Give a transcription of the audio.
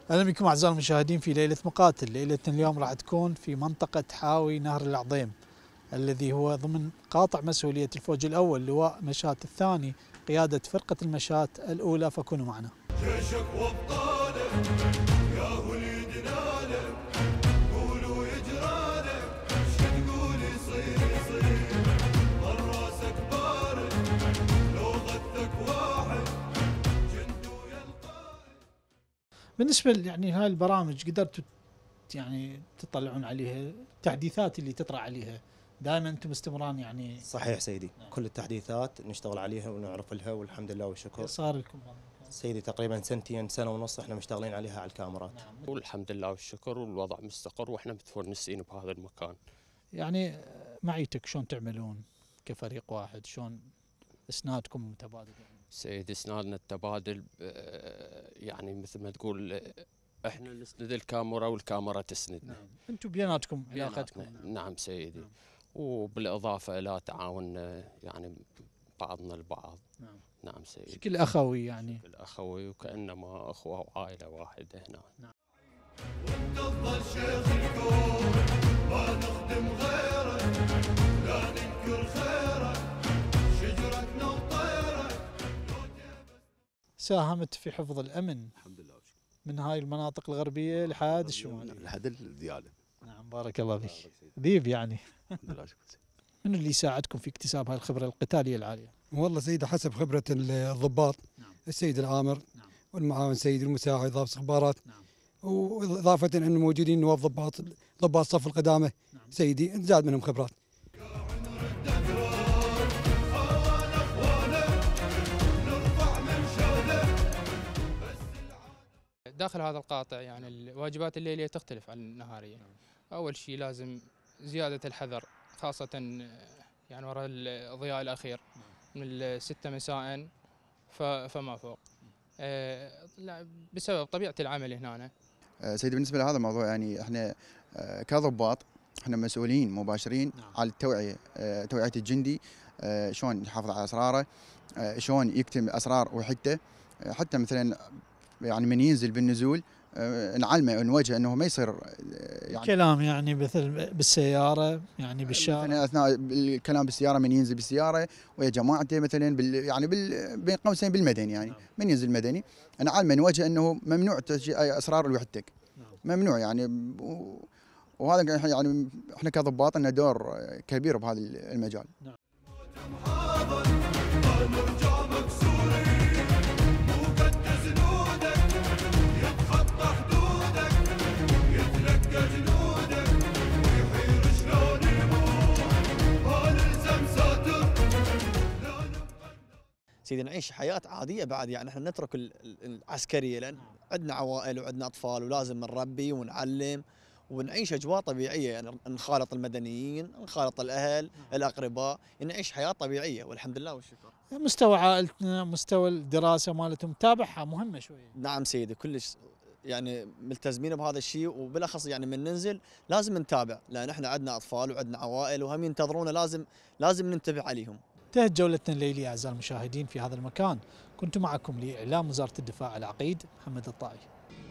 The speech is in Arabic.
اهلا بكم اعزائي المشاهدين في ليله مقاتل. ليلتنا اليوم راح تكون في منطقه حاوي نهر العظيم الذي هو ضمن قاطع مسؤوليه الفوج الاول لواء مشاة الثاني قياده فرقه المشاة الاولى، فكونوا معنا. جيشك وابطالك يا وليد نالك، قولوا يجرالك شو تقول يصير ظل راسك بارد لو غثك واحد جندو يلقاك. بالنسبه يعني هاي البرامج قدرتوا يعني تطلعون عليها التحديثات اللي تطرح عليها دائما انتم باستمرار يعني؟ صحيح سيدي. كل التحديثات نشتغل عليها ونعرف لها والحمد لله والشكر. صار لكم سيدي تقريبا سنة ونص احنا مشتغلين عليها على الكاميرات. والحمد لله والشكر والوضع مستقر واحنا متفونسين بهذا المكان. يعني معيتك شلون تعملون كفريق واحد؟ شلون اسنادكم متبادل؟ سيدي اسنادنا التبادل يعني مثل ما تقول احنا نسند الكاميرا والكاميرا تسندنا. نعم. انتم بيناتكم علاقتكم؟ نعم سيدي. نعم. وبالاضافه الى تعاون يعني بعضنا البعض. نعم. نعم سيدي. بشكل اخوي يعني. بشكل اخوي وكانما اخوه وعائله واحده هنا. نعم. وتفضل شيخ الكون ما نخدم غيرك لا ننكر خيرك شجرتنا وطيرك. ساهمت في حفظ الامن الحمد لله وشكرا. من هاي المناطق الغربيه لحد الشمال. لحد الدياله. نعم بارك الله فيك. ذيب يعني. الحمد لله شكرا. من اللي يساعدكم في اكتساب هاي الخبره القتاليه العاليه؟ والله سيدي حسب خبرة الضباط. نعم. السيد العامر. نعم. والمعاون سيد المساعد ضابط استخبارات. نعم. وإضافة أن موجودين نواب ضباط صف القدامى. نعم. سيدي نزاد منهم خبرات. داخل هذا القاطع يعني الواجبات الليلية تختلف عن النهارية. أول شيء لازم زيادة الحذر خاصة يعني وراء الضياء الأخير من 6 مساء فما فوق بسبب طبيعة العمل هنا. سيدي بالنسبة لهذا الموضوع يعني احنا كضباط احنا مسؤولين مباشرين على التوعية، توعية الجندي شلون يحافظ على أسراره، شلون يكتم أسرار وحدته، حتى مثلا يعني من ينزل بالنزول نعلمه ونوجهه انه ما يصير يعني كلام يعني مثل بالسياره يعني بالشارع، مثلا اثناء الكلام بالسياره من ينزل بالسياره ويا جماعته مثلا يعني بين قوسين بالمدني يعني. نعم. من ينزل مدني نعلمه نوجهه انه ممنوع اسرار لوحدتك. نعم. ممنوع يعني. وهذا يعني احنا كضباط لنا دور كبير بهذا المجال. نعم. سيدي نعيش حياة عادية بعد، يعني احنا نترك العسكرية لأن عندنا عوائل وعندنا أطفال ولازم نربي ونعلم ونعيش أجواء طبيعية، يعني نخالط المدنيين، نخالط الأهل، الأقرباء، نعيش حياة طبيعية والحمد لله والشكر. مستوى عائلتنا، مستوى الدراسة مالتهم تابعها مهمة شوية. نعم سيدي كلش يعني ملتزمين بهذا الشيء، وبالأخص يعني من ننزل لازم نتابع لأن احنا عندنا أطفال وعندنا عوائل وهم ينتظرونا، لازم ننتبه عليهم. انتهت جولتنا الليلية أعزائي المشاهدين في هذا المكان، كنت معكم لإعلام وزارة الدفاع العقيد محمد الطائي.